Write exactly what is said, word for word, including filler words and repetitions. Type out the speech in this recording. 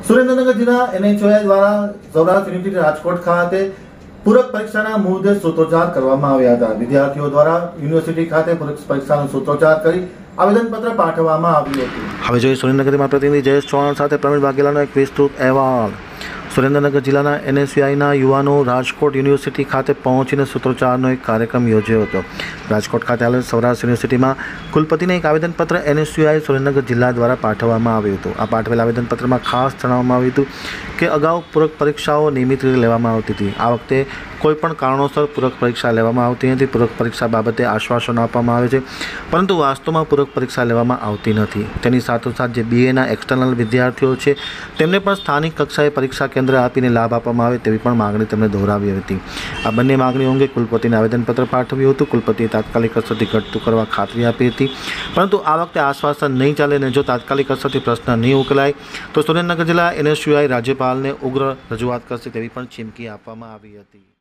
સુરેન્દ્રનગર જિલ્લા એનએચઓઆઈ દ્વારા સૌરાષ્ટ્ર યુનિવર્સિટી રાજકોટ ખાતે પૂરક પરીક્ષાના મુદ્દે સૂત્રોચ્ચાર કરવામાં આવ્યા હતા। વિદ્યાર્થીઓ દ્વારા યુનિવર્સિટી ખાતે પૂરક પરીક્ષાનો સૂત્રોચ્ચાર કરી આવેદનપત્ર પાઠવવામાં આવ્યું હતું। હવે જોઈએ સુરેન્દ્રનગરમાં પ્રતિનિધિ જયેશ ચૌહાણ સાથે પ્રવીણ વાઘેલાનો એક વિસ્તૃત અહેવાલ। સુરેન્દ્રનગર જિલ્લાના એનએસયુઆઈના યુવાનો રાજકોટ યુનિવર્સિટી ખાતે પહોંચીને સૂત્રોચ્ચારનો એક કાર્યક્રમ યોજ્યો હતો। રાજકોટ ખાતે આવેલ સૌરાષ્ટ્ર યુનિવર્સિટીમાં કુલપતિને એક આવેદનપત્ર એનએસયુઆઈ સુરેન્દ્રનગર જિલ્લા દ્વારા પાઠવવામાં આવ્યું હતું। આ પાઠવેલ આવેદનપત્રમાં ખાસ જણાવવામાં આવ્યું હતું કે અગાઉ પૂરક પરીક્ષાઓ નિયમિત રીતે લેવામાં આવતી હતી। આ વખતે કોઈપણ કારણોસર પૂરક પરીક્ષા લેવામાં આવતી નથી। પૂરક પરીક્ષા બાબતે આશ્વાસન આપવામાં આવે છે, પરંતુ વાસ્તવમાં પૂરક પરીક્ષા લેવામાં આવતી નથી। તેની સાથોસાથ જે બીએના એક્સટર્નલ વિદ્યાર્થીઓ છે તેમને પણ સ્થાનિક કક્ષાએ પરીક્ષા કેન્દ્ર આપીને લાભ આપવામાં આવે તેવી પણ માગણી તેમણે દોહરાવી હતી। આ બંને માગણીઓ અંગે કુલપતિને આવેદનપત્ર પાઠવ્યું હતું। કુલપતિએ તાત્કાલિક અસરથી ઘટતું કરવા ખાતરી આપી હતી, પરંતુ આ વખતે આશ્વાસન નહીં ચાલે અને જો તાત્કાલિક અસરથી પ્રશ્ન નહીં ઉકેલાય તો સુરેન્દ્રનગર જિલ્લા એનએસયુઆઈ રાજ્યપાલને ઉગ્ર રજૂઆત કરશે તેવી પણ ચીમકી આપવામાં આવી હતી।